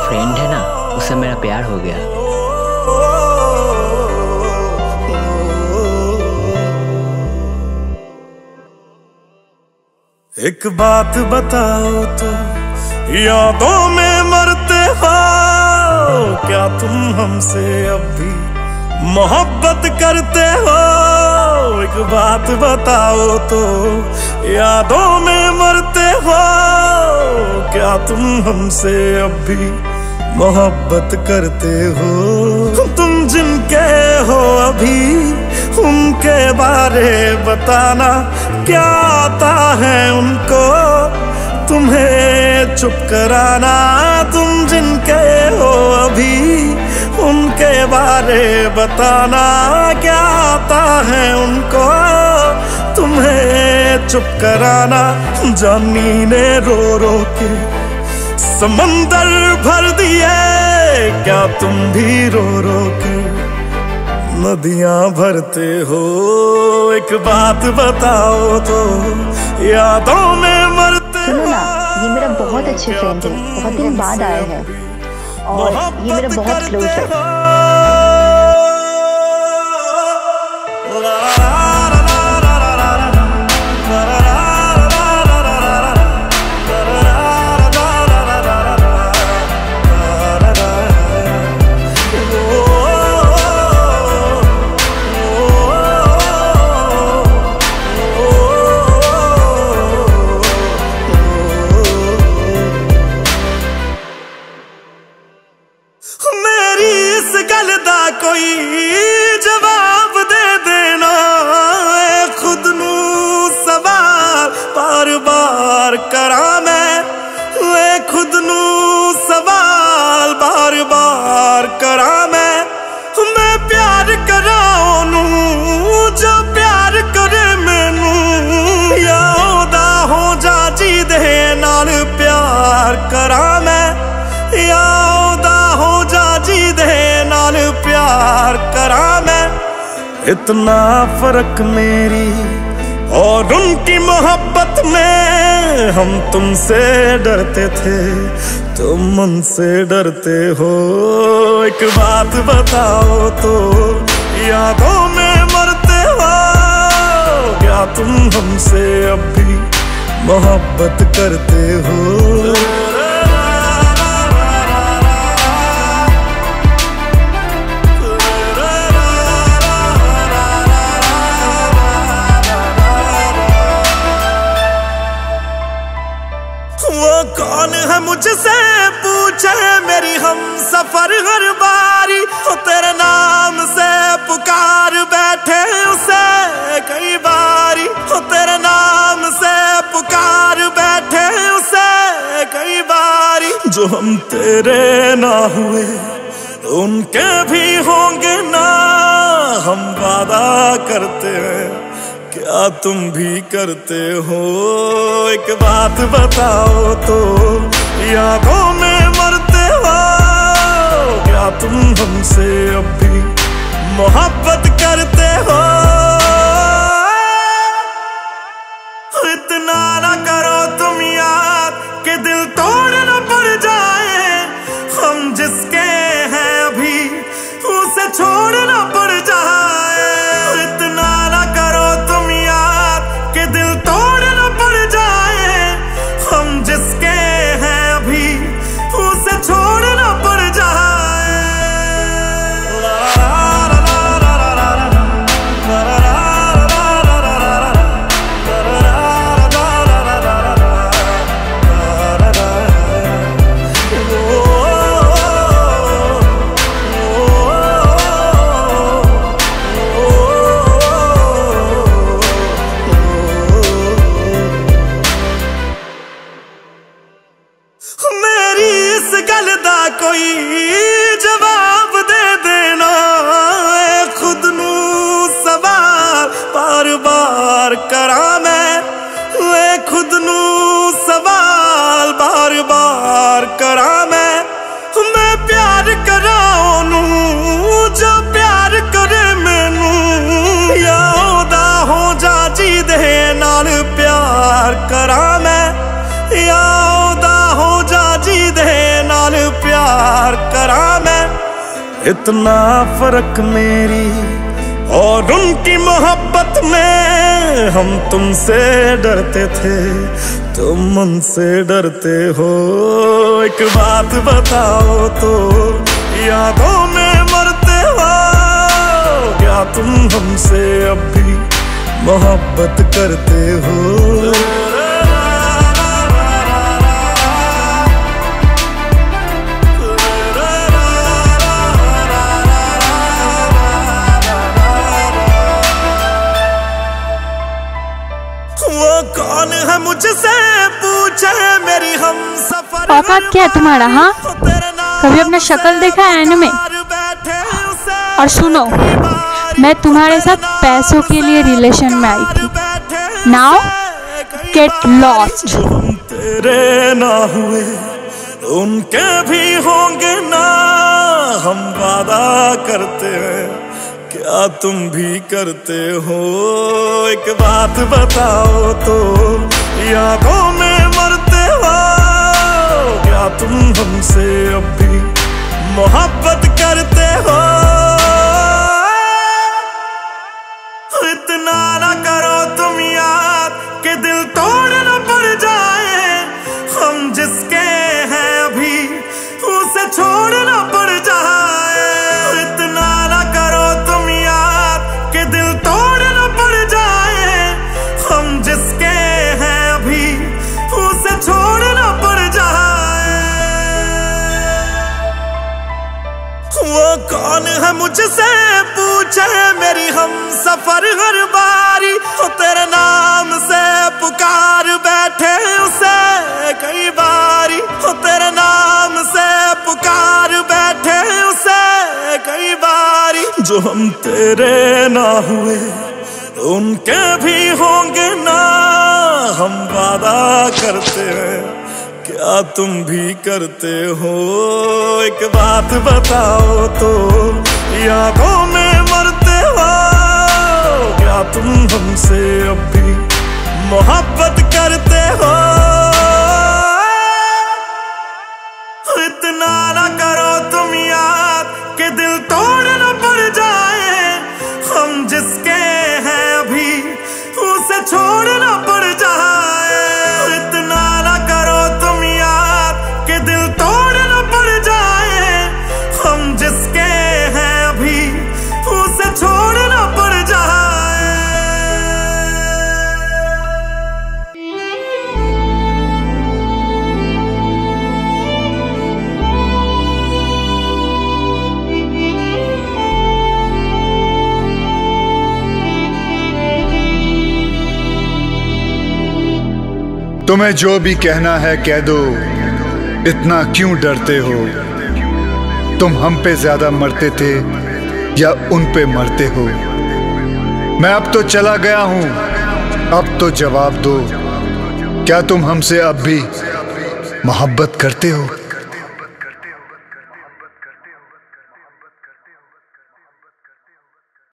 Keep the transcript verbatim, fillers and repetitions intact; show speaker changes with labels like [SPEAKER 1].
[SPEAKER 1] Friend है ना, उससे मेरा प्यार हो गया।
[SPEAKER 2] एक बात बताओ तो, यादों में मरते हो क्या तुम हमसे अब भी मोहब्बत करते हो? एक बात बताओ तो, यादों में मरते हो क्या तुम हमसे अब भी मोहब्बत करते हो? तुम जिनके हो अभी उनके बारे बताना, क्या आता है उनको तुम्हें चुप कराना? तुम जिनके हो अभी उनके बारे बताना, क्या आता है उनको तुम्हें चुप कराना? जानी ने रो रो के समंदर भर दिए, क्या तुम भी रो रो के नदियां भरते हो? एक बात बताओ तो, यादों में मरते
[SPEAKER 3] सुनो ना, ये मेरा बहुत अच्छे फ्रेंड है, बहुत दिन बाद आए हैं और ये मेरा बहुत क्लोज है।
[SPEAKER 2] कोई जवाब दे देना, खुद नू सवाल बार बार करा मैं, खुद नू सवाल बार बार करा मैं। मैं प्यार करा नू जो प्यार करे मैनू, या ओदा हो जा जी दे नाल प्यार करा मैं, या ओदा हो जा जी दे नाल प्यार करा मैं। इतना फर्क मेरी और उनकी मोहब्बत में, हम तुमसे डरते थे तुम उनसे डरते हो। एक बात बताओ तो, यादों में मरते हो क्या तुम हमसे अब भी मोहब्बत करते हो? वो कौन है मुझसे पूछे मेरी हम सफर हर बारी, वो तेरे नाम से पुकार बैठे उसे कई बारी, वो तेरे नाम से पुकार बैठे उसे कई बारी। जो हम तेरे ना हुए उनके भी होंगे ना, हम वादा करते हैं क्या तुम भी करते हो? एक बात बताओ तो, यादों में मरते हो क्या तुम हमसे अब भी मोहब्बत करते हो? इतना ना करो तुम याद कि दिल तोड़ न पड़ जाए, हम जिसके हैं अभी उसे छोड़ न पड़ जाए। इतना ना करो तुम याद कि दिल तोड़ न पड़ जाए, हम जिसके हैं अभी उसे छोड़ न पड़ जाए। मेरी इस गल दा कोई जवाब दे देना, खुद नू सवाल बार बार करा मैं, खुद नू सवाल बार बार करा मैं। मैं प्यार करा नू जो प्यार करे मैनू, या ओदा हो जा जी दे नाल प्यार करा मैं, या ओदा हो जा जी दे नाल प्यार इतना फर्क मेरी और उनकी मोहब्बत में। हम तुमसे डरते थे, तुम उनसे डरते हो। एक बात बताओ तो, यादों में मरते हो क्या तुम हमसे अब भी मोहब्बत करते हो? वो कौन है मुझसे पूछे मेरी हम सफर।
[SPEAKER 4] औकात क्या है तुम्हारा? हाँ, कभी अपना शक्ल देखा है एनिमे? और सुनो, मैं तुम्हारे साथ पैसों के लिए रिलेशन में आई थी। Now get lost.
[SPEAKER 2] तेरे ना हुए उनके भी होंगे ना, हम वादा करते हैं क्या तुम भी करते हो? एक बात बताओ तो, यादों में मरते हो क्या तुम हमसे अब भी मोहब्बत करते हो? इतना ना करो तुम याद कि दिल तोड़ न पड़ जाए। हम जिसके हैं अभी उसे छोड़ न पड़ जाए। इतना ना करो तुम याद कि दिल तोड़ न पड़ जाए। हम जिसके हैं अभी उसे छोड़ न पड़ जाए। वो कौन है मुझसे पूछे मेरी हम सफर हर बारी। वो तेरे नाम से पुकार बैठे उसे कई बारी। वो तेरे नाम से पुकार बैठे उसे कई बारी। जो हम तेरे ना हुए उनके भी होंगे ना, हम वादा करते हैं क्या तुम भी करते हो? एक बात बताओ तो, यादों में मरते हो क्या तुम हमसे अब भी मोहब्बत करते हो? इतना ना करो तुम याद कि दिल तोड़ न पड़ जाए। हम जिसके हैं अभी उसे छोड़ न पड़ जाए। इतना ना करो तुम याद कि दिल तोड़ न पड़ जाए। हम जिसके हैं अभी उसे छोड़ न पड़ जाए।
[SPEAKER 5] तुम्हें जो भी कहना है कह दो, इतना क्यों डरते हो? तुम हम पे ज्यादा मरते थे या उन पे मरते हो? मैं अब तो चला गया हूं, अब तो जवाब दो, क्या तुम हमसे अब भी मोहब्बत करते हो?